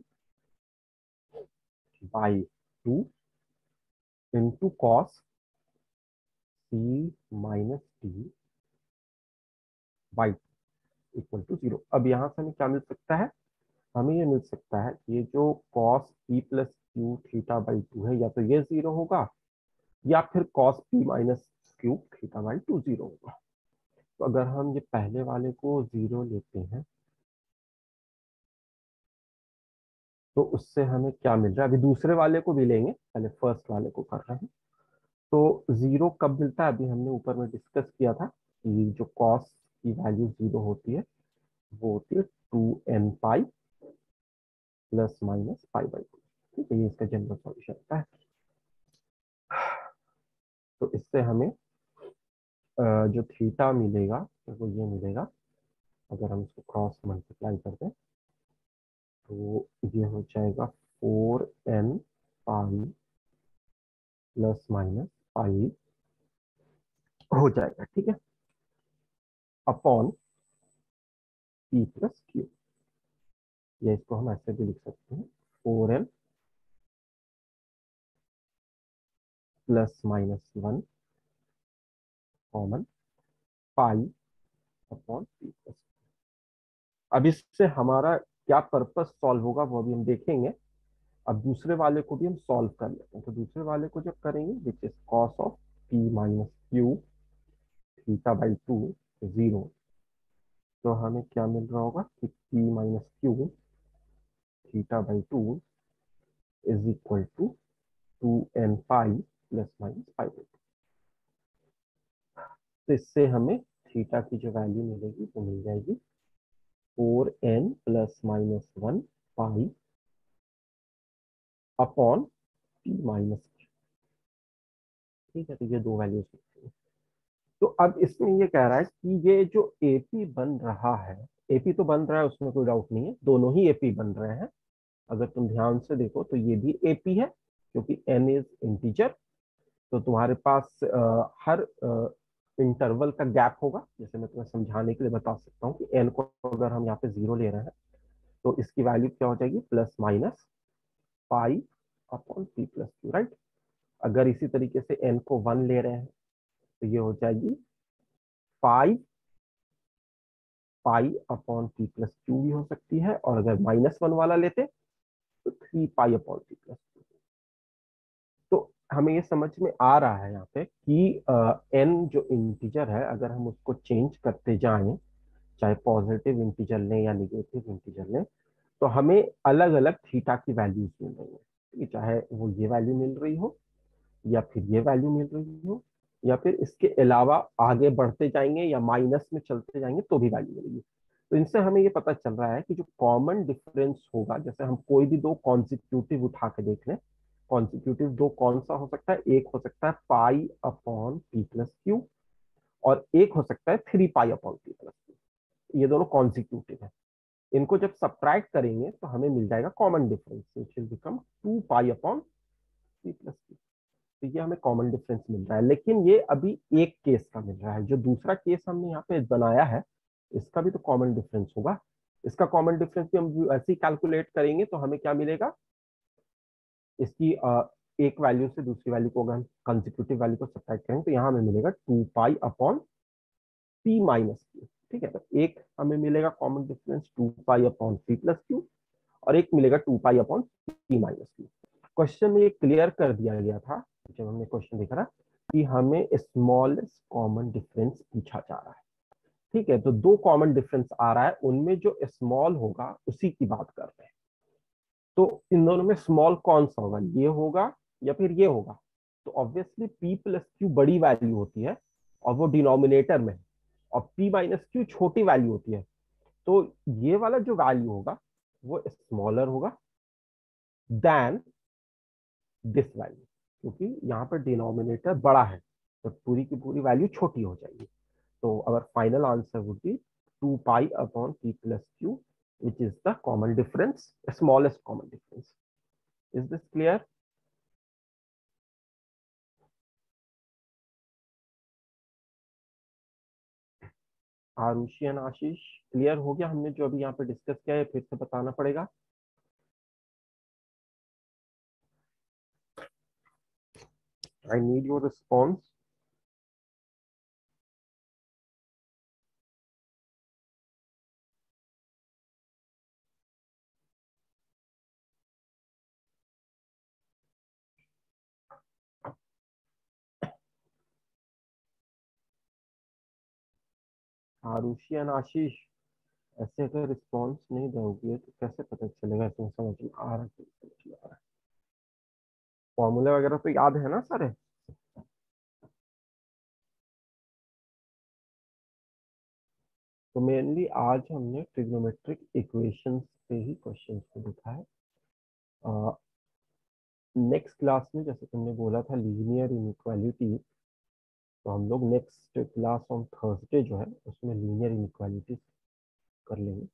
Speaker 1: by two into cos c minus D by equal to zero. अब यहाँ से हमें क्या मिल सकता है, हमें ये मिल सकता है कि ये जो cos p plus Q theta by two है या तो ये जीरो होगा या फिर cos p minus Q theta by two zero होगा. तो अगर हम ये पहले वाले को जीरो लेते हैं तो उससे हमें क्या मिल रहा है. अभी दूसरे वाले को भी लेंगे, पहले फर्स्ट वाले को कर रहे हैं. तो जीरो कब मिलता है, अभी हमने ऊपर में डिस्कस किया था कि जो कॉस की वैल्यू जीरो होती है वो होती है two n pi plus minus pi by two. ठीक है, ये इसका जनरल सॉल्यूशन होता है. तो इससे हमें जो थीटा मिलेगा वो ये मिलेगा. अगर हम इसको क्रॉस मल्टीप्लाई कर दें तो ये हो जाएगा four n pi plus minus pi हो जाएगा. ठीक है, अपॉन पी प्लस क्यू. या इसको हम ऐसे भी लिख सकते हैं four n plus minus one common pi upon P plus. अब इससे हमारा क्या पर्पस सॉल्व होगा वो अभी हम देखेंगे. अब दूसरे वाले को भी हम सॉल्व कर लेते हैं. तो दूसरे वाले को जब करेंगे which is cos of P minus Q theta by two zero, तो हमें क्या मिल रहा होगा कि P minus Q theta by two is equal to two n pi plus minus pi by two. तो इससे हमें थीटा की जो वैल्यू मिलेगी वो मिल जाएगी four n plus minus one pi upon P minus. ठीक है, तो ये दो वैल्यूज मिलती हैं. तो अब इसमें ये कह रहा है कि ये जो एपी बन रहा है, एपी तो बन रहा है उसमें कोई डाउट नहीं है, दोनों ही एपी बन रहे हैं. अगर तुम ध्यान से देखो तो ये भी एपी है क्योंकि एन इज इंटीजर. तो तुम्हारे पास आ, हर इंटरवल का गैप होगा. जैसे मैं तुम्हें समझाने के लिए बता सकता हूँ कि एन को अगर हम यहाँ पे जीरो ले रहे हैं तो इसकी वैल्यू क्या हो जाएगी plus minus pi upon P plus Q. Right. अगर इसी तरीके से एन को वन ले रहे हैं तो ये हो जाएगी five pi upon P plus Q भी हो सकती है. और अगर माइनस वन वाला लेते तो three pi upon P plus Q. तो हमें ये समझ में आ रहा है यहाँ पे कि एन जो इंटीजर है अगर हम उसको चेंज करते जाएं, चाहे पॉजिटिव इंटीजर लें या निगेटिव इंटीजर लें, तो हमें अलग अलग थीटा की वैल्यूज मिल रही है. ठीक है, चाहे वो ये वैल्यू मिल रही हो या फिर ये वैल्यू मिल रही हो या फिर इसके अलावा आगे बढ़ते जाएंगे या माइनस में चलते जाएंगे तो भी वैल्यू मिलेगी. तो इनसे हमें ये पता चल रहा है कि जो कॉमन डिफरेंस होगा, जैसे हम कोई भी दो कॉन्सिक्यूटिव उठा के देख लें, कॉन्सिक्यूटिव दो कौन सा हो सकता है, एक हो सकता है pi upon P plus Q और एक हो सकता है three pi upon P plus Q. ये दोनों कॉन्सिक्यूटिव है. इनको जब सब्ट्रैक्ट करेंगे तो हमें मिल जाएगा common difference, which will become two pi upon C plus T. तो ये हमें कॉमन डिफरेंस मिल रहा है, लेकिन ये अभी एक केस का मिल रहा है। जो दूसरा केस हमने यहाँ पे बनाया है इसका भी तो कॉमन डिफरेंस होगा। इसका कॉमन डिफरेंस भी हम ऐसे ही कैलकुलेट करेंगे तो हमें क्या मिलेगा, इसकी आ, एक वैल्यू से दूसरी वैल्यू को अगर हम कंसेक्यूटिव वैल्यू को सब्ट्रैक्ट करेंगे तो यहाँ हमें मिलेगा two pi upon P minus Q. ठीक है, तो एक हमें मिलेगा common difference two pi upon P plus Q, और एक मिलेगा two pi upon P minus Q. Question में ये क्लियर कर दिया गया था जब हमने क्वेश्चन देखा था कि हमें स्मॉलेस्ट कॉमन डिफरेंस पूछा जा रहा है। ठीक है, तो दो कॉमन डिफरेंस आ रहा है, उनमें जो स्मॉल होगा उसी की बात कर रहे हैं। तो इन दोनों में स्मॉल कौन सा होगा, ये होगा या फिर ये होगा? तो ऑब्वियसली पी प्लस क्यू बड़ी वैल्यू होती है और वो डिनोमिनेटर में है, और पी माइनस क्यू छोटी वैल्यू होती है। तो ये वाला जो वैल्यू होगा वो स्मॉलर होगा देन दिस वैल्यू, क्योंकि यहाँ पर डिनोमिनेटर बड़ा है तो पूरी की पूरी वैल्यू छोटी हो जाएगी। तो our final answer would be two pi upon P plus Q, which is the common difference, smallest common difference. Is this clear? Arushi and Ashish, clear हो गया हमने जो अभी यहाँ पे डिस्कस किया है? फिर से बताना पड़ेगा। I need your response. Arushi and Ashish, ऐसे अगर रिस्पॉन्स नहीं दोगे तो कैसे पता चलेगा इसमें समझ में आ रहा है कि समझ में आ रहा है? फॉर्मूले वगैरह तो याद है ना सारे? तो मेनली आज हमने ट्रिग्नोमेट्रिक इक्वेशंस पे ही क्वेश्चंस को देखा है। नेक्स्ट क्लास में जैसे तुमने बोला था लीनियर इनइक्वालिटी, तो हम लोग नेक्स्ट क्लास ऑन थर्सडे जो है उसमें लीनियर इनइक्वालिटी कर लेंगे।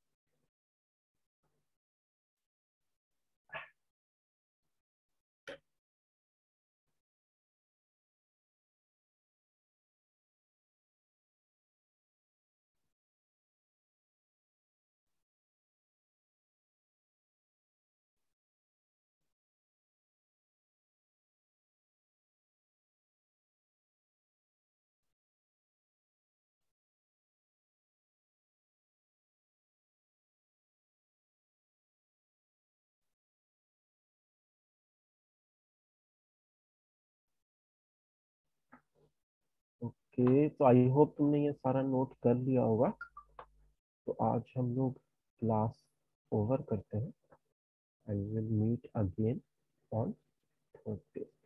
Speaker 1: ओके, तो आई होप तुमने ये सारा नोट कर लिया होगा। तो आज हम लोग क्लास ओवर करते हैं and will meet again on Thursday.